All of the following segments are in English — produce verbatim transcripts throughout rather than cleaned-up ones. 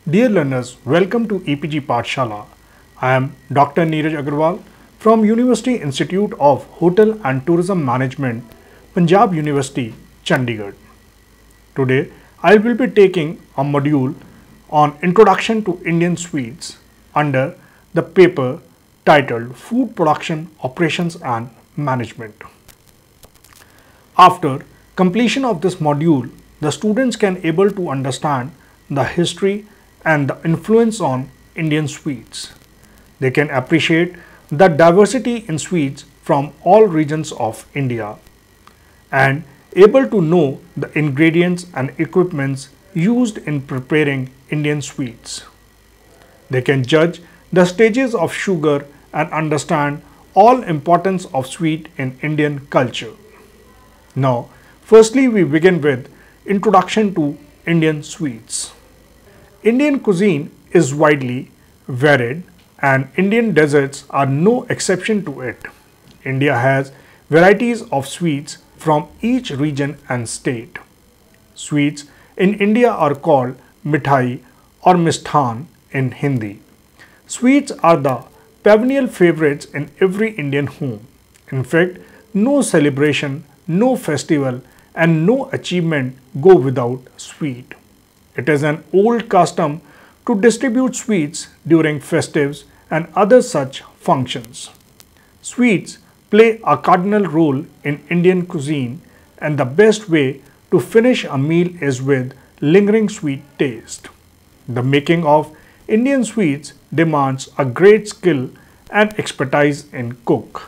Dear learners, welcome to E P G Pathshala. I am Doctor Neeraj Agarwal from University Institute of Hotel and Tourism Management, Punjab University, Chandigarh. Today, I will be taking a module on Introduction to Indian Sweets under the paper titled Food Production Operations and Management. After completion of this module, the students can able to understand the history and the influence on Indian sweets. They can appreciate the diversity in sweets from all regions of India and able to know the ingredients and equipments used in preparing Indian sweets. They can judge the stages of sugar and understand all importance of sweet in Indian culture. Now, firstly we begin with Introduction to Indian Sweets. Indian cuisine is widely varied and Indian desserts are no exception to it. India has varieties of sweets from each region and state. Sweets in India are called mithai or misthan in Hindi. Sweets are the perennial favorites in every Indian home. In fact, no celebration, no festival and no achievement go without sweet. It is an old custom to distribute sweets during festives and other such functions. Sweets play a cardinal role in Indian cuisine and the best way to finish a meal is with lingering sweet taste. The making of Indian sweets demands a great skill and expertise in cook.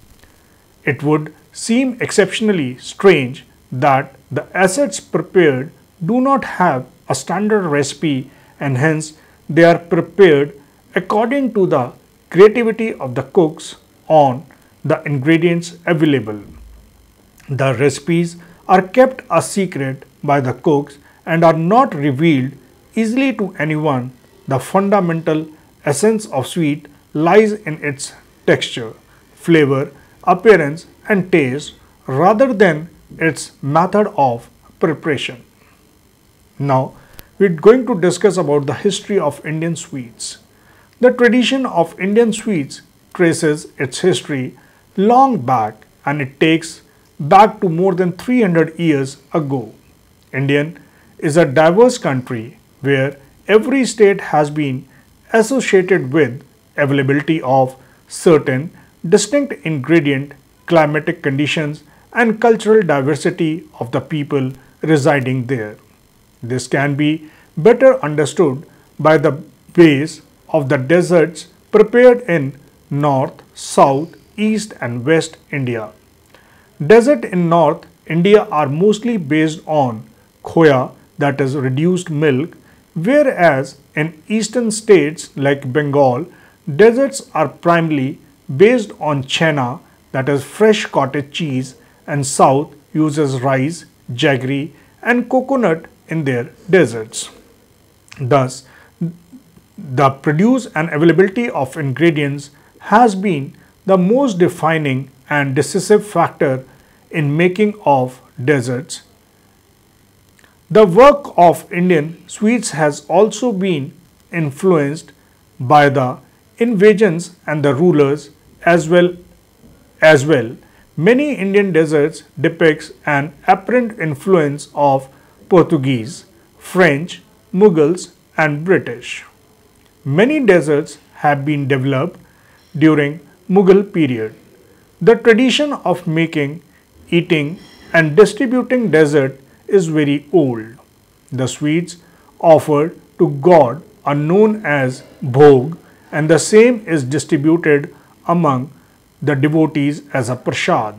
It would seem exceptionally strange that the assets prepared do not have a standard recipe and hence they are prepared according to the creativity of the cooks on the ingredients available. The recipes are kept a secret by the cooks and are not revealed easily to anyone. The fundamental essence of sweet lies in its texture, flavor, appearance and taste rather than its method of preparation. Now, we are going to discuss about the history of Indian sweets. The tradition of Indian sweets traces its history long back and it takes back to more than three hundred years ago. India is a diverse country where every state has been associated with availability of certain distinct ingredient, climatic conditions and cultural diversity of the people residing there. This can be better understood by the base of the desserts prepared in North, South, East and West India. Desserts in North India are mostly based on khoya, that is reduced milk, whereas in eastern states like Bengal, desserts are primarily based on chena, that is fresh cottage cheese, and South uses rice, jaggery and coconut in their desserts. Thus, the produce and availability of ingredients has been the most defining and decisive factor in making of desserts. The work of Indian sweets has also been influenced by the invasions and the rulers as well as well. Many Indian desserts depicts an apparent influence of Portuguese, French, Mughals and British. Many desserts have been developed during Mughal period. The tradition of making, eating and distributing dessert is very old. The sweets offered to God are known as bhog and the same is distributed among the devotees as a prasad.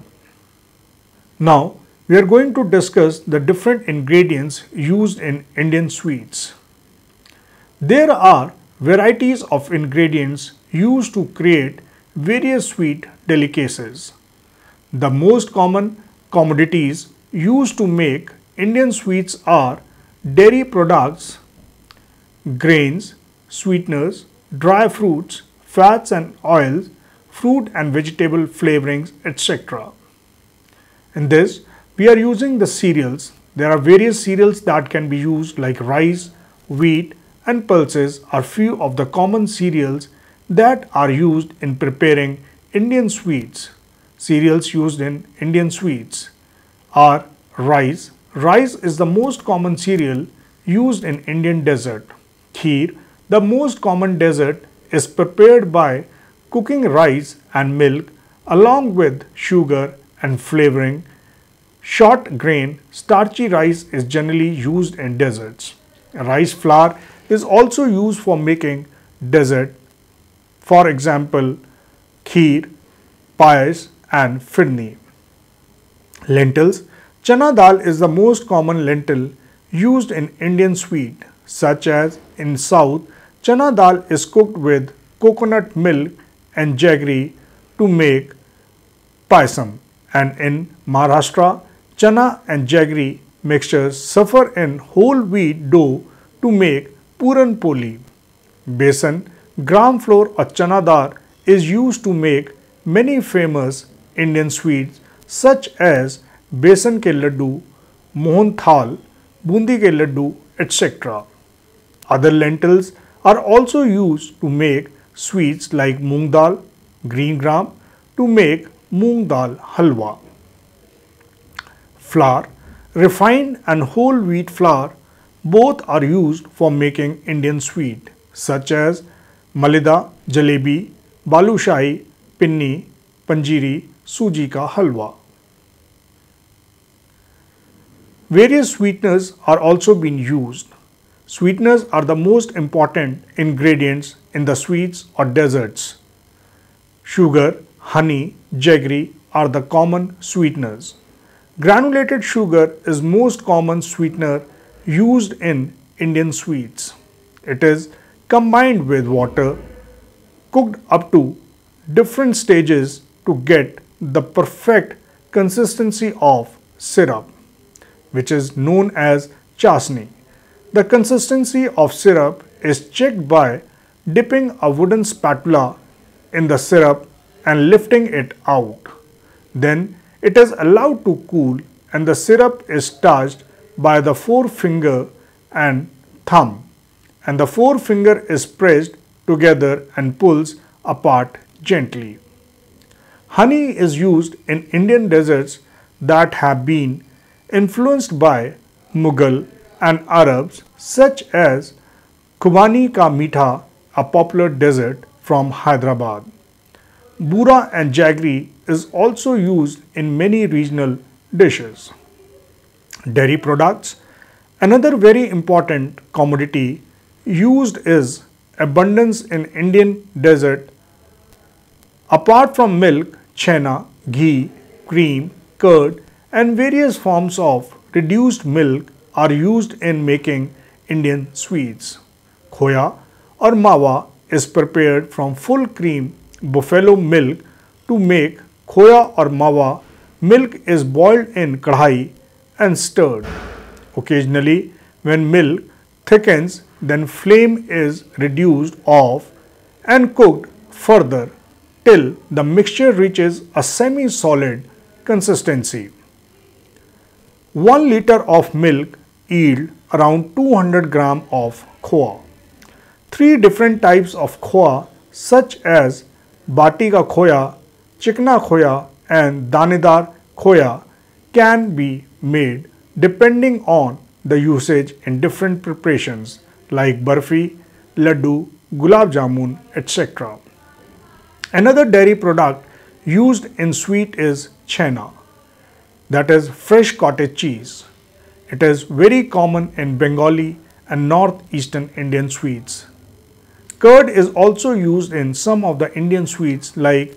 Now, we are going to discuss the different ingredients used in Indian sweets. There are varieties of ingredients used to create various sweet delicacies. The most common commodities used to make Indian sweets are dairy products, grains, sweeteners, dry fruits, fats and oils, fruit and vegetable flavorings, et cetera. In this, we are using the cereals. There are various cereals that can be used like rice, wheat, and pulses are few of the common cereals that are used in preparing Indian sweets. Cereals used in Indian sweets are rice. Rice is the most common cereal used in Indian dessert. Kheer, the most common dessert, is prepared by cooking rice and milk along with sugar and flavoring. Short grain, starchy rice is generally used in desserts. Rice flour is also used for making dessert, for example, kheer, payas and firni. Lentils. Chana dal is the most common lentil used in Indian sweet, such as in South, chana dal is cooked with coconut milk and jaggery to make payasam, and in Maharashtra, chana and jaggery mixtures suffer in whole wheat dough to make puran poli. Besan, gram flour or chana dal is used to make many famous Indian sweets such as besan ke laddu, mohan thal, bundi ke laddu, et cetera. Other lentils are also used to make sweets like moong dal, green gram to make moong dal halwa. Flour, refined and whole wheat flour, both are used for making Indian sweet such as malida, jalebi, balushahi, pinni, panjiri, suji ka halwa. Various sweeteners are also being used. Sweeteners are the most important ingredients in the sweets or desserts. Sugar, honey, jaggery are the common sweeteners. Granulated sugar is most common sweetener used in Indian sweets. It is combined with water, cooked up to different stages to get the perfect consistency of syrup, which is known as chasni. The consistency of syrup is checked by dipping a wooden spatula in the syrup and lifting it out. Then it is allowed to cool and the syrup is touched by the forefinger and thumb, and the forefinger is pressed together and pulls apart gently. Honey is used in Indian desserts that have been influenced by Mughal and Arabs, such as Khubani ka Meetha, a popular dessert from Hyderabad. Bura and jaggery is also used in many regional dishes. Dairy products. Another very important commodity used is abundance in Indian desert. Apart from milk, chena, ghee, cream, curd and various forms of reduced milk are used in making Indian sweets. Khoya or mawa is prepared from full cream buffalo milk. To make khoya or mawa, milk is boiled in kadhai and stirred. Occasionally, when milk thickens, then flame is reduced off and cooked further till the mixture reaches a semi-solid consistency. one liter of milk yield around two hundred grams of khoa. Three different types of khoa such as bati ka khoya, chikna khoya and danedar khoya can be made depending on the usage in different preparations like barfi, laddu, gulab jamun, et cetera. Another dairy product used in sweet is chena, that is fresh cottage cheese. It is very common in Bengali and northeastern Indian sweets. Curd is also used in some of the Indian sweets like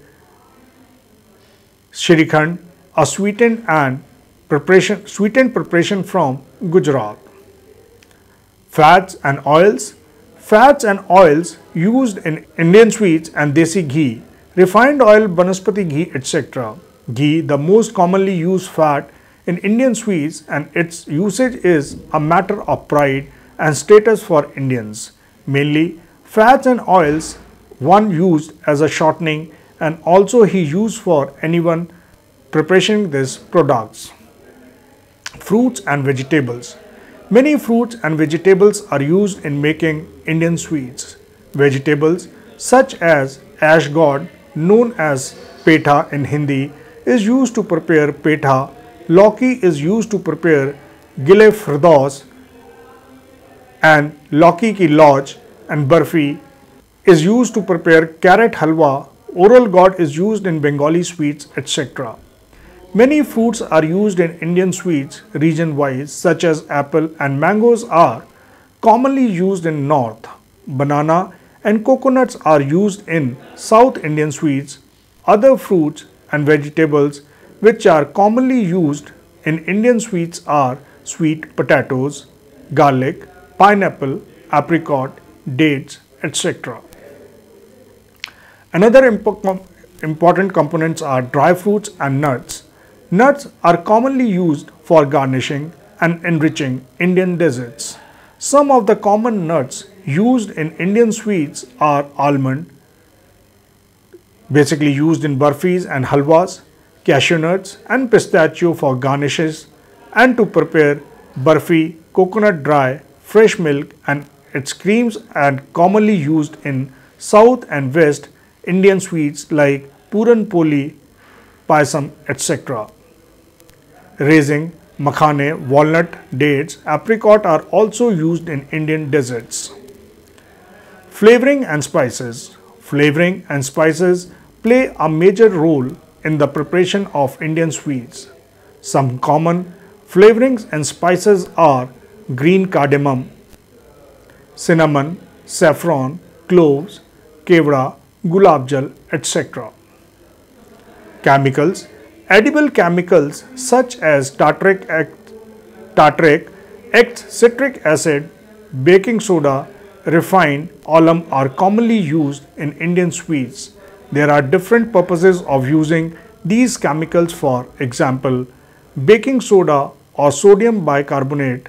Shrikhand, a sweetened and preparation sweetened preparation from Gujarat. Fats and oils. Fats and oils used in Indian sweets and desi ghee, refined oil, banaspati ghee, et cetera. Ghee, the most commonly used fat in Indian sweets, and its usage is a matter of pride and status for Indians. Mainly, fats and oils, one used as a shortening and also he used for anyone preparing these products. Fruits and vegetables. Many fruits and vegetables are used in making Indian sweets. Vegetables such as ash gourd, known as petha in Hindi, is used to prepare petha. Lauki is used to prepare gile firdaus and lauki ki lodge, and barfi is used to prepare carrot halwa. Oral gourd is used in Bengali sweets, et cetera. Many fruits are used in Indian sweets region-wise, such as apple and mangoes are commonly used in North. Banana and coconuts are used in South Indian sweets. Other fruits and vegetables which are commonly used in Indian sweets are sweet potatoes, garlic, pineapple, apricot, dates, et cetera. Another important components are dry fruits and nuts. Nuts are commonly used for garnishing and enriching Indian desserts. Some of the common nuts used in Indian sweets are almond, basically used in burfis and halwas, cashew nuts and pistachio for garnishes, and to prepare burfi, coconut dry, fresh milk and its creams, and commonly used in South and West Indian sweets like puran poli, payasam, et cetera. Raising, makhane, walnut, dates, apricot are also used in Indian desserts. Flavoring and spices. Flavoring and spices play a major role in the preparation of Indian sweets. Some common flavorings and spices are green cardamom, cinnamon, saffron, cloves, kevda, gulab jal, et cetera. Chemicals. Edible chemicals such as tartaric, tartaric acid, citric acid, baking soda, refined alum are commonly used in Indian sweets. There are different purposes of using these chemicals. For example, baking soda or sodium bicarbonate,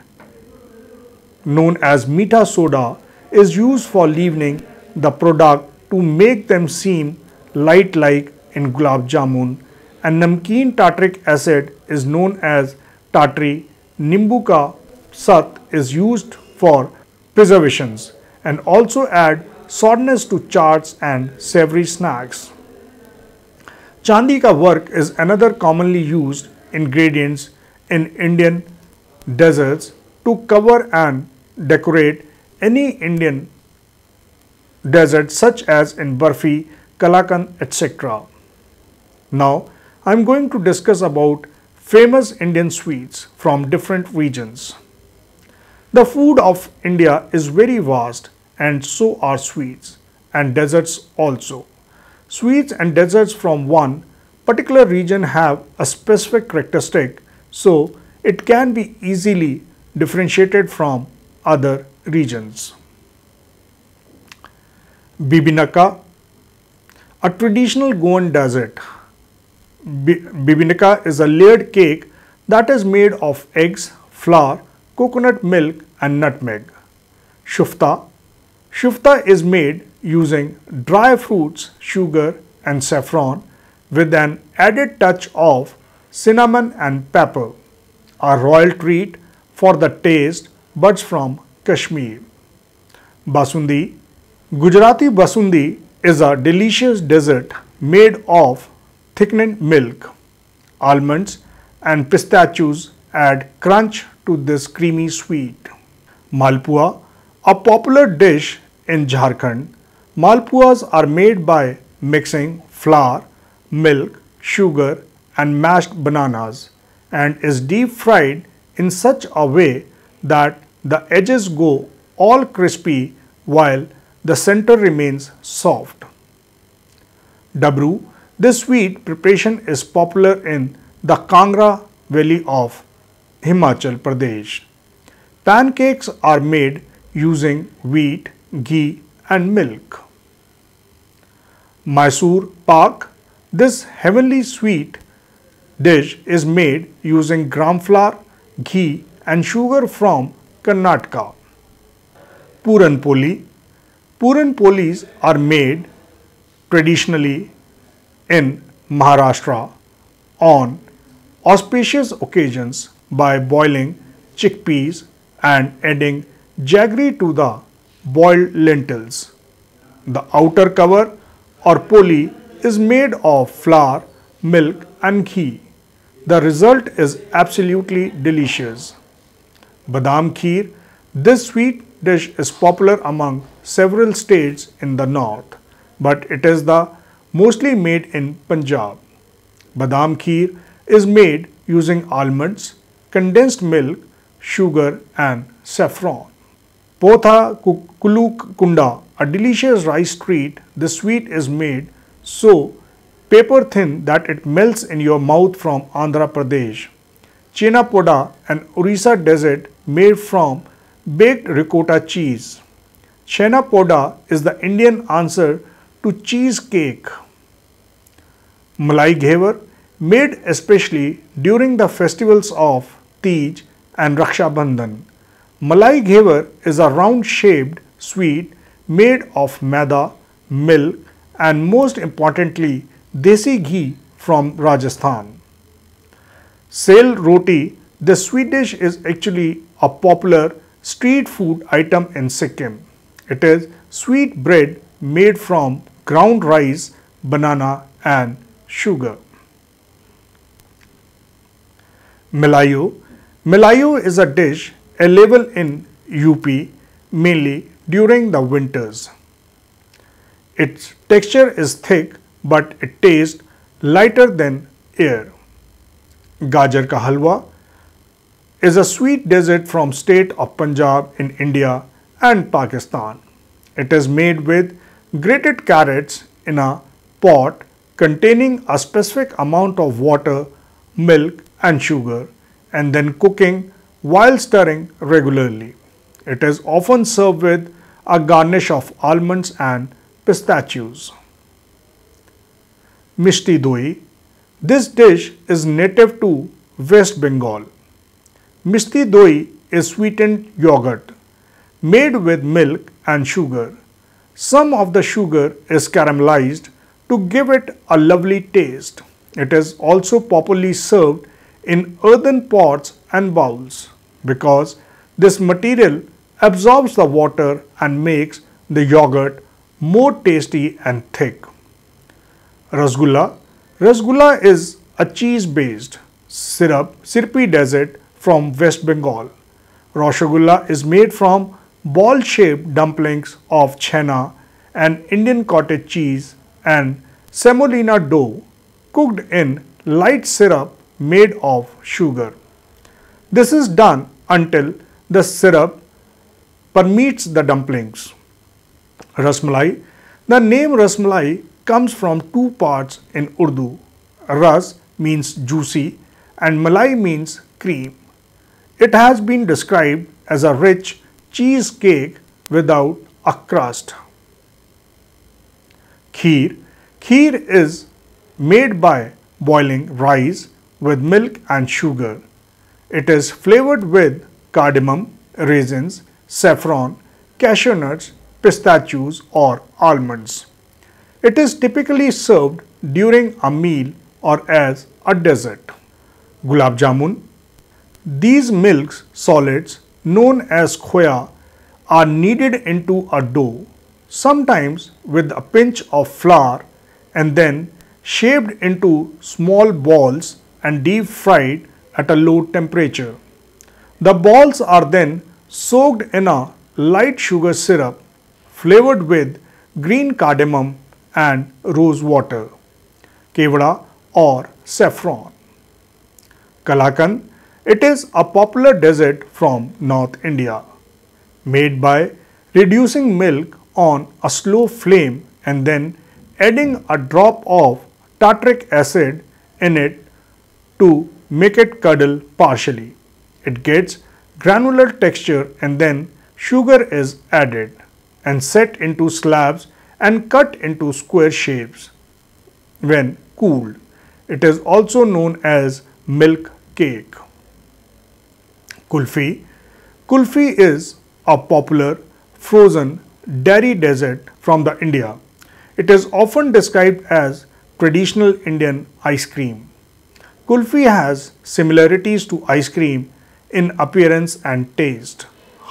known as meetha soda, is used for leavening the product to make them seem light like in gulab jamun, and namkeen tartaric acid is known as tartary. Nimbu ka sat is used for preservations and also add sourness to chaats and savory snacks. Chandi ka work is another commonly used ingredients in Indian desserts to cover and decorate any Indian dessert such as in barfi, kalakan, et cetera. Now, I am going to discuss about famous Indian sweets from different regions. The food of India is very vast, and so are sweets and desserts also. Sweets and desserts from one particular region have a specific characteristic, so it can be easily differentiated from other regions. Bibinaka, a traditional Goan dessert. Bibinaka is a layered cake that is made of eggs, flour, coconut milk and nutmeg. Shufta. Shufta is made using dry fruits, sugar and saffron with an added touch of cinnamon and pepper. A royal treat for the taste buds from Kashmir. Basundi. Gujarati basundi is a delicious dessert made of thickened milk. Almonds and pistachios add crunch to this creamy sweet. Malpua, a popular dish in Jharkhand. Malpuas are made by mixing flour, milk, sugar and mashed bananas, and is deep fried in such a way that the edges go all crispy while the center remains soft. Dabru. This sweet preparation is popular in the Kangra valley of Himachal Pradesh. Pancakes are made using wheat, ghee and milk. Mysore Pak. This heavenly sweet dish is made using gram flour, ghee and sugar from Karnataka. Puran Poli. Puran Polis are made traditionally in Maharashtra on auspicious occasions by boiling chickpeas and adding jaggery to the boiled lentils. The outer cover or poli is made of flour, milk and ghee. The result is absolutely delicious. Badam kheer. This sweet dish is popular among several states in the north, but it is the mostly made in Punjab. Badam kheer is made using almonds, condensed milk, sugar and saffron. Potha Kuluk Kunda, a delicious rice treat. This sweet is made so paper thin that it melts in your mouth from Andhra Pradesh. Chena Poda, an Orissa dessert made from baked ricotta cheese. Chena Poda is the Indian answer to cheesecake. Malai Ghevar, made especially during the festivals of Teej and Raksha Bandhan. Malai Ghevar is a round-shaped sweet made of maida, milk and most importantly desi ghee from Rajasthan. Sel roti. This sweet dish is actually a popular street food item in Sikkim. It is sweet bread made from ground rice, banana and sugar. Melayu. Melayu is a dish available in U P mainly during the winters. Its texture is thick but it tastes lighter than air. Gajar ka halwa is a sweet dessert from state of Punjab in India and Pakistan. It is made with grated carrots in a pot containing a specific amount of water, milk and sugar and then cooking while stirring regularly. It is often served with a garnish of almonds and pistachios. Mishti Doi. This dish is native to West Bengal. Mishti Doi is sweetened yogurt made with milk and sugar. Some of the sugar is caramelized to give it a lovely taste. It is also popularly served in earthen pots and bowls because this material absorbs the water and makes the yogurt more tasty and thick. Rasgulla. Rasgulla is a cheese-based syrup syrupy dessert from West Bengal. Rasgulla is made from ball-shaped dumplings of chena and Indian cottage cheese and semolina dough cooked in light syrup made of sugar. This is done until the syrup permeates the dumplings. Rasmalai. The name Rasmalai comes from two parts in Urdu. Ras means juicy and Malai means cream. It has been described as a rich cheesecake without a crust. Kheer. Kheer is made by boiling rice with milk and sugar. It is flavored with cardamom, raisins, saffron, cashew nuts, pistachios or almonds. It is typically served during a meal or as a dessert. Gulab Jamun. These milk solids known as khoya are kneaded into a dough, sometimes with a pinch of flour and then shaped into small balls and deep fried at a low temperature. The balls are then soaked in a light sugar syrup flavored with green cardamom and rose water, kevada or saffron. Kalakand. It is a popular dessert from North India, made by reducing milk on a slow flame and then adding a drop of tartaric acid in it to make it curdle partially. It gets granular texture and then sugar is added and set into slabs and cut into square shapes when cooled. It is also known as milk cake. Kulfi. Kulfi is a popular frozen dairy dessert from the India. It is often described as traditional Indian ice cream. Kulfi has similarities to ice cream in appearance and taste.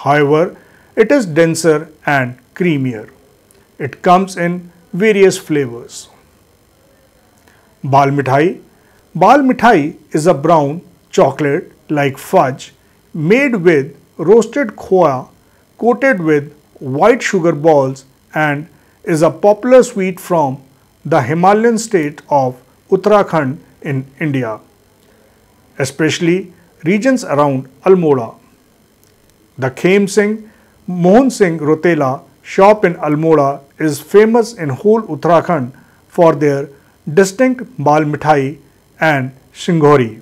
However, it is denser and creamier. It comes in various flavors. Bal Mithai. Bal Mithai is a brown chocolate like fudge made with roasted khoa coated with white sugar balls and is a popular sweet from the Himalayan state of Uttarakhand in India, especially regions around Almora. The Khem Singh Mohan Singh Rotela shop in Almora is famous in whole Uttarakhand for their distinct Bal Mithai and Singhori.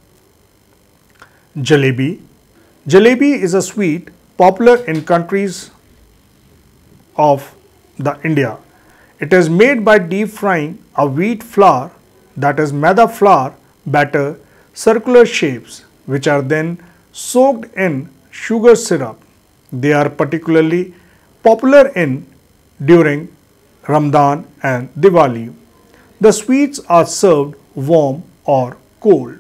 Jalebi. Jalebi is a sweet popular in countries of the India. It is made by deep frying a wheat flour, that is maida flour batter, circular shapes, which are then soaked in sugar syrup. They are particularly popular in during Ramadan and Diwali. The sweets are served warm or cold.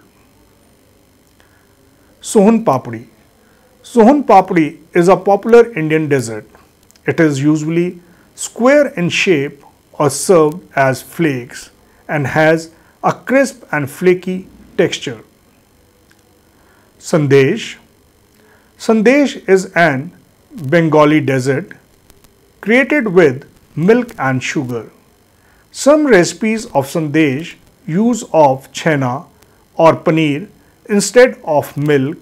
Sohan Papdi. Sohan Papdi is a popular Indian dessert. It is usually square in shape or served as flakes and has a crisp and flaky texture. Sandesh. Sandesh is an Bengali dessert created with milk and sugar. Some recipes of sandesh use of chena or paneer instead of milk.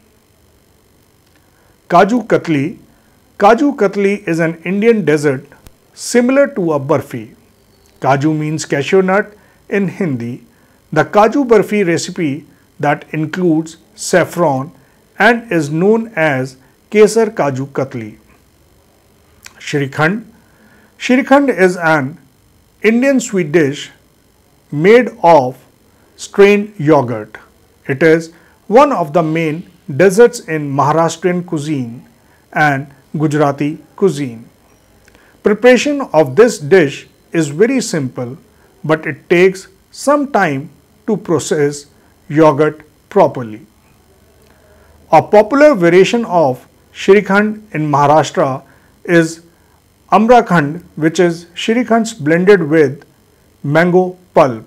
Kaju Katli. Kaju Katli is an Indian dessert similar to a barfi. Kaju means cashew nut in Hindi. The Kaju barfi recipe that includes saffron and is known as Kesar Kaju Katli. Shrikhand. Shrikhand is an Indian sweet dish made of strained yogurt. It is one of the main desserts in Maharashtrian cuisine and Gujarati cuisine. Preparation of this dish is very simple, but it takes some time to process yogurt properly. A popular variation of Shrikhand in Maharashtra is Amrakhand, which is Shrikhand blended with mango pulp.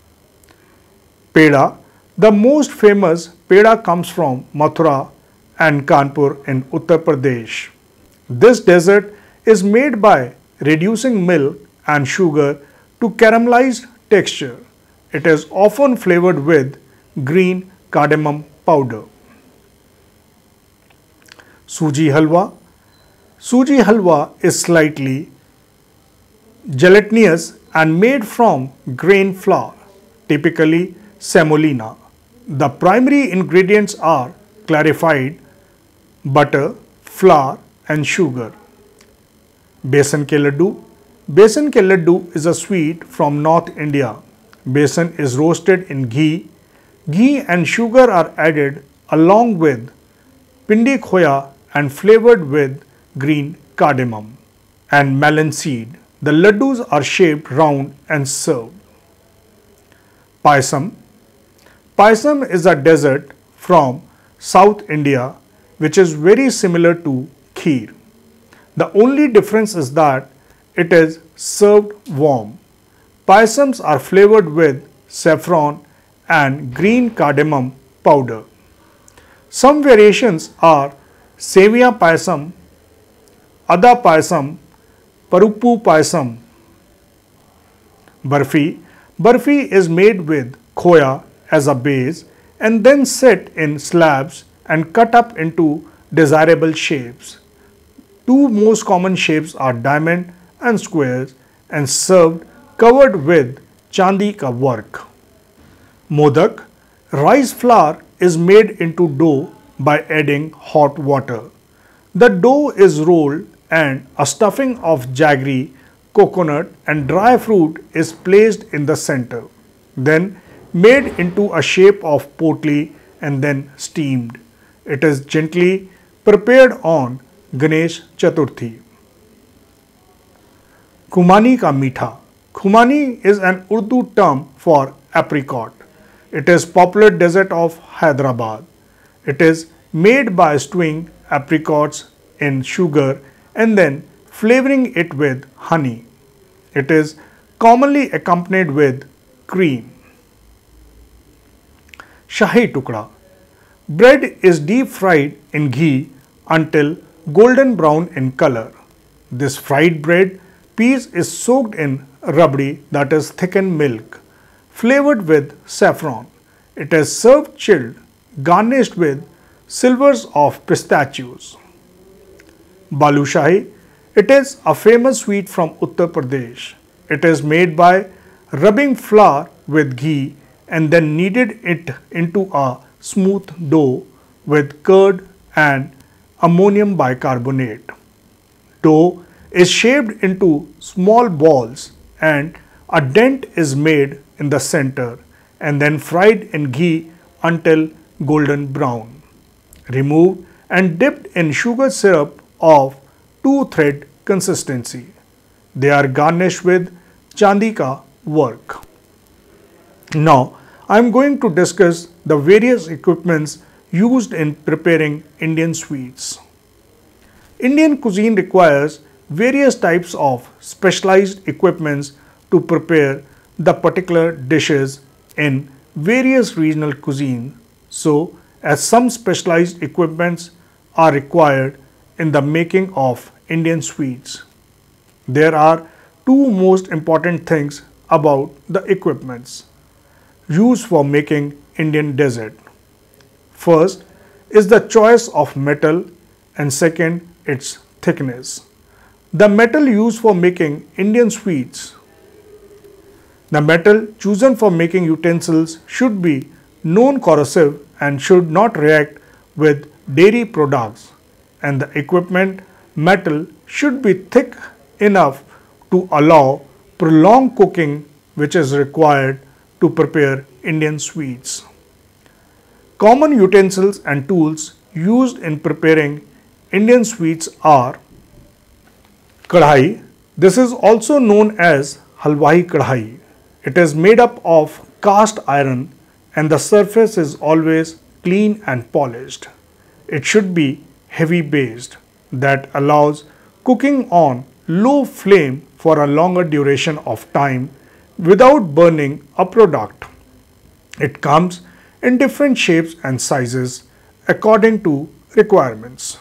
Peda. The most famous peda comes from Mathura and Kanpur in Uttar Pradesh. This dessert is made by reducing milk and sugar to caramelized texture. It is often flavored with green cardamom powder. Suji Halwa. Suji halwa is slightly gelatinous and made from grain flour, typically semolina. The primary ingredients are clarified butter, flour and sugar. Besan ke laddu. Besan ke laddu is a sweet from North India. Besan is roasted in ghee. Ghee and sugar are added along with pindi khoya and flavored with green cardamom and melon seed. The laddus are shaped round and served. Payasam. Payasam is a dessert from South India which is very similar to kheer. The only difference is that it is served warm. Payasams are flavored with saffron and green cardamom powder. Some variations are Sevia Payasam, Ada Payasam, Paruppu Payasam. Barfi. Barfi is made with khoya as a base and then set in slabs and cut up into desirable shapes. Two most common shapes are diamond and squares and served covered with chandi ka work. Modak. Rice flour is made into dough by adding hot water. The dough is rolled and a stuffing of jaggery, coconut and dry fruit is placed in the center, then made into a shape of potli and then steamed. It is gently prepared on Ganesh Chaturthi. Khumani ka meetha. Khumani is an Urdu term for apricot. It is popular dessert of Hyderabad. It is made by stewing apricots in sugar and then flavoring it with honey. It is commonly accompanied with cream. Shahi Tukda. Bread is deep fried in ghee until golden brown in color. This fried bread piece is soaked in rabdi, that is thickened milk, flavored with saffron. It is served chilled, garnished with silvers of pistachios. Balushahi. It is a famous sweet from Uttar Pradesh. It is made by rubbing flour with ghee and then kneaded it into a smooth dough with curd and ammonium bicarbonate. Dough is shaped into small balls and a dent is made in the center and then fried in ghee until golden brown. Removed and dipped in sugar syrup of two thread consistency. They are garnished with chandika work. Now, I am going to discuss the various equipments used in preparing Indian sweets. Indian cuisine requires various types of specialized equipments to prepare the particular dishes in various regional cuisine. So, as some specialized equipments are required in the making of Indian sweets. There are two most important things about the equipments used for making Indian dessert. First is the choice of metal and second its thickness. The metal used for making Indian sweets. The metal chosen for making utensils should be non-corrosive and should not react with dairy products, and the equipment metal should be thick enough to allow prolonged cooking, which is required to prepare Indian sweets. Common utensils and tools used in preparing Indian sweets are kadhai. This is also known as halwai kadhai. It is made up of cast iron and the surface is always clean and polished. It should be heavy based, that allows cooking on low flame for a longer duration of time without burning a product. It comes in different shapes and sizes according to requirements.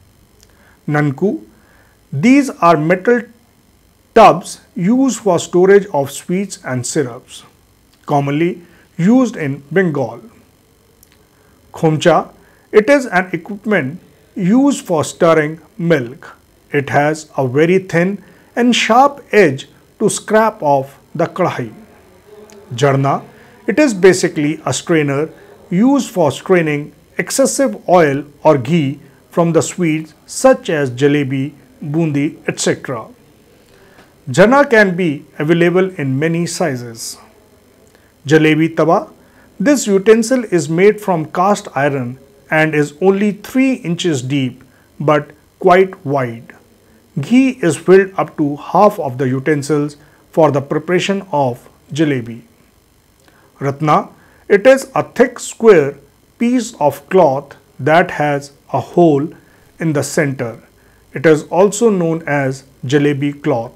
Nanku. These are metal tubs used for storage of sweets and syrups, commonly used in Bengal. Khomcha. It is an equipment used for stirring milk. It has a very thin and sharp edge to scrape off the kadhai. Jarna. It is basically a strainer used for straining excessive oil or ghee from the sweets such as jalebi, bundi, et cetera. Jarna can be available in many sizes. Jalebi tawa. This utensil is made from cast iron and is only three inches deep but quite wide. Ghee is filled up to half of the utensils for the preparation of jalebi. Ratna. It is a thick square piece of cloth that has a hole in the center. It is also known as jalebi cloth.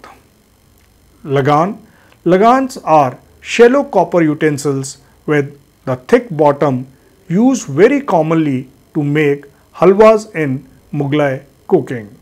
Lagan. Lagans are shallow copper utensils with the thick bottom used very commonly to make halwas in Mughlai cooking.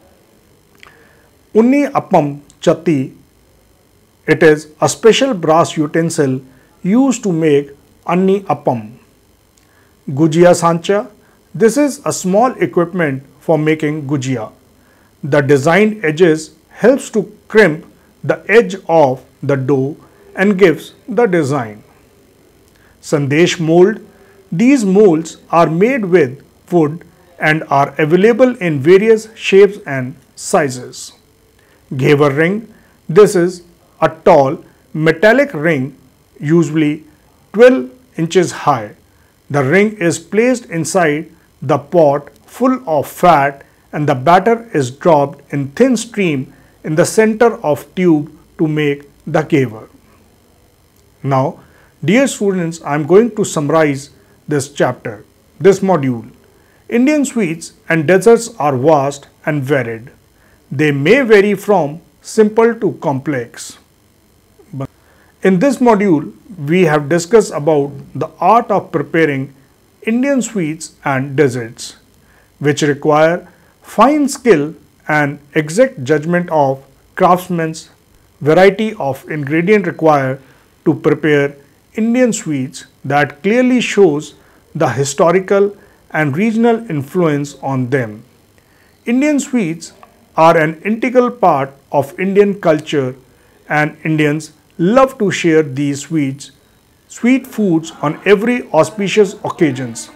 Unni appam chatti. It is a special brass utensil used to make anni appam. Gujia sancha. This is a small equipment for making gujia. The designed edges helps to crimp the edge of the dough and gives the design. Sandesh mold. These molds are made with wood and are available in various shapes and sizes. Ghevar ring. This is a tall metallic ring, usually twelve inches high. The ring is placed inside the pot full of fat and the batter is dropped in thin stream in the center of tube to make the ghevar. Now, dear students, I am going to summarize this chapter, this module. Indian sweets and desserts are vast and varied. They may vary from simple to complex. In this module, we have discussed about the art of preparing Indian sweets and desserts, which require fine skill and exact judgment of craftsmen's variety of ingredient required to prepare Indian sweets that clearly shows the historical and regional influence on them. Indian sweets are an integral part of Indian culture, and Indians love to share these sweets, sweet foods on every auspicious occasions.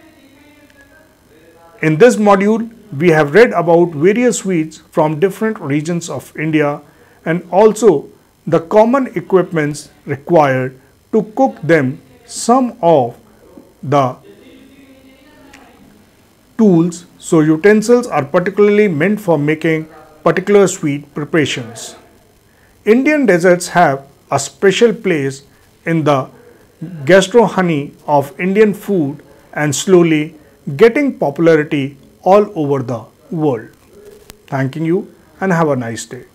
In this module, we have read about various sweets from different regions of India and also the common equipments required to cook them. Some of the tools, so utensils, are particularly meant for making particular sweet preparations. Indian desserts have a special place in the gastronomy of Indian food and slowly getting popularity all over the world. Thanking you and have a nice day.